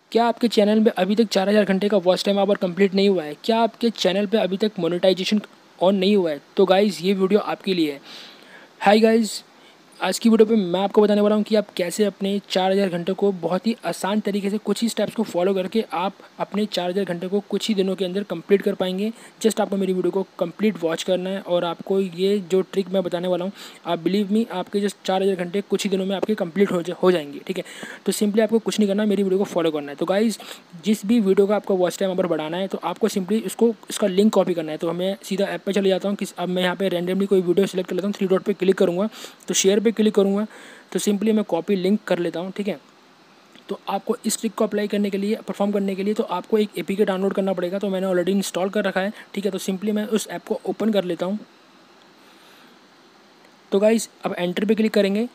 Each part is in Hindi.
क्या आपके चैनल में अभी तक 4000 घंटे का वॉच टाइम आवर कंप्लीट नहीं हुआ है? क्या आपके चैनल पे अभी तक मोनेटाइजेशन ऑन नहीं हुआ है? तो गाइज़ ये वीडियो आपके लिए है। हाय गाइज़, आज की वीडियो पे मैं आपको बताने वाला हूँ कि आप कैसे अपने 4000 घंटे को बहुत ही आसान तरीके से कुछ ही स्टेप्स को फॉलो करके आप अपने 4000 घंटे को कुछ ही दिनों के अंदर कंप्लीट कर पाएंगे। जस्ट आपको मेरी वीडियो को कंप्लीट वॉच करना है और आपको ये जो ट्रिक मैं बताने वाला हूँ, आप बिलीव मी, आपके जस्ट 4000 घंटे कुछ ही दिनों में आपके कंप्लीट हो जाएंगे। ठीक है, तो सिंपली आपको कुछ नहीं करना, मेरी वीडियो को फॉलो करना है। तो गाइज़, जिस भी वीडियो का आपको वॉच टाइम अगर बढ़ाना है तो आपको सिंपली इसका लिंक कॉपी करना है। तो मैं सीधा ऐप पे चले जाता हूँ कि अब मैं यहाँ पे रैंडमली कोई वीडियो सेलेक्ट कर लेता हूँ, 3 डॉट पे क्लिक करूँगा तो शेयर पे क्लिक करूँगा तो सिंपली मैं कॉपी लिंक कर लेता हूँ। ठीक है, तो आपको इस ट्रिक को अप्लाई करने के लिए, परफॉर्म करने के लिए तो आपको एक एपीके डाउनलोड करना पड़ेगा। तो मैंने ऑलरेडी इंस्टॉल कर रखा है। ठीक है, तो सिंपली मैं उस ऐप को ओपन कर लेता हूँ। तो गाइस अब एंटर पे क्लिक करेंगे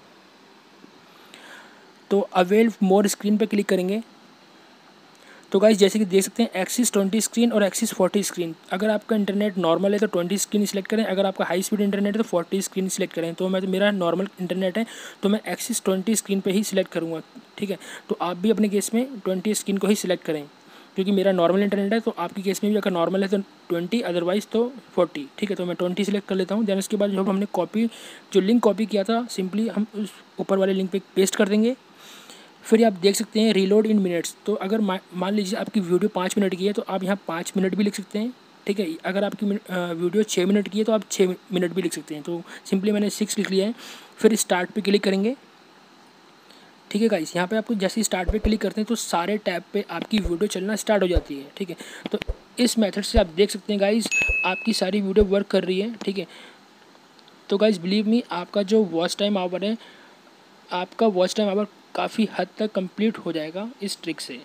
तो अवेल मोर स्क्रीन पे क्लिक करेंगे। तो गाइस जैसे कि देख सकते हैं, एक्सिस 20 स्क्रीन और एक्सिस 40 स्क्रीन। अगर आपका इंटरनेट नॉर्मल है तो 20 स्क्रीन सिलेक्ट करें, अगर आपका हाई स्पीड इंटरनेट है तो 40 स्क्रीन सिलेक्ट करें। तो मेरा नॉर्मल इंटरनेट है तो मैं एक्सिस 20 स्क्रीन पे ही सिलेक्ट करूँगा। ठीक है, तो आप भी अपने केस में 20 स्क्रीन को ही सिलेक्ट करें क्योंकि मेरा नॉर्मल इंटरनेट है। तो आपकी केस में भी अगर नॉर्मल है तो 20, अदरवाइज़ तो 40। ठीक है, तो मैं 20 सिलेक्ट कर लेता हूँ। दैन उसके बाद जब हमने जो लिंक कॉपी किया था, सिंपली हम उस ऊपर वाले लिंक पे पेस्ट कर देंगे। फिर आप देख सकते हैं रीलोड इन मिनट्स। तो अगर मान लीजिए आपकी वीडियो 5 मिनट की है तो आप यहाँ 5 मिनट भी लिख सकते हैं। ठीक है, अगर आपकी वीडियो 6 मिनट की है तो आप 6 मिनट भी लिख सकते हैं। तो सिंपली मैंने 6 लिख लिया है। फिर स्टार्ट पे क्लिक करेंगे। ठीक है गाइस, यहाँ पे आपको जैसे ही स्टार्ट पे क्लिक करते हैं तो सारे टैब पे आपकी वीडियो चलना स्टार्ट हो जाती है। ठीक है, तो इस मेथड से आप देख सकते हैं गाइस, आपकी सारी वीडियो वर्क कर रही है। ठीक है, तो गाइस बिलीव मी, आपका जो वॉच टाइम आवर है, आपका वॉच टाइम आवर काफ़ी हद तक कंप्लीट हो जाएगा इस ट्रिक से।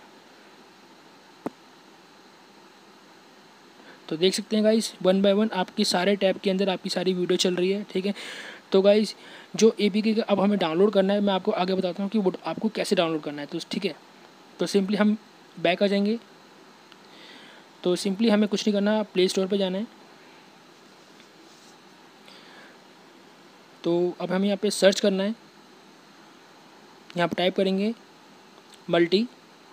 तो देख सकते हैं गाइस, 1 बाय 1 आपकी सारे टैब के अंदर आपकी सारी वीडियो चल रही है। ठीक है, तो गाइस जो एपीके अब हमें डाउनलोड करना है, मैं आपको आगे बताता हूँ कि वो आपको कैसे डाउनलोड करना है। तो ठीक है, तो सिंपली हम बैक आ जाएंगे। तो सिंपली हमें कुछ नहीं करना, प्ले स्टोर पर जाना है। तो अब हमें यहाँ पे सर्च करना है, यहाँ पर टाइप करेंगे मल्टी।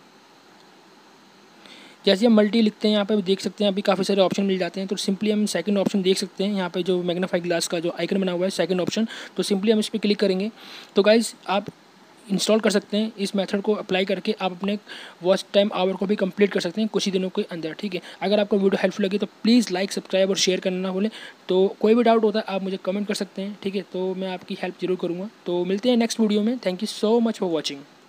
जैसे हम मल्टी लिखते हैं यहाँ पे देख सकते हैं अभी काफ़ी सारे ऑप्शन मिल जाते हैं। तो सिंपली हम सेकंड ऑप्शन देख सकते हैं, यहाँ पे जो मैग्नीफाई ग्लास का जो आइकन बना हुआ है, सेकंड ऑप्शन। तो सिंपली हम इस पर क्लिक करेंगे। तो गाइज आप इंस्टॉल कर सकते हैं, इस मेथड को अप्लाई करके आप अपने वॉच टाइम आवर को भी कंप्लीट कर सकते हैं कुछ ही दिनों के अंदर। ठीक है, अगर आपको वीडियो हेल्पफुल लगी तो प्लीज़ लाइक, सब्सक्राइब और शेयर करना ना भूलें। तो कोई भी डाउट होता है आप मुझे कमेंट कर सकते हैं। ठीक है, तो मैं आपकी हेल्प जरूर करूँगा। तो मिलते हैं नेक्स्ट वीडियो में। Thank you so much for watching.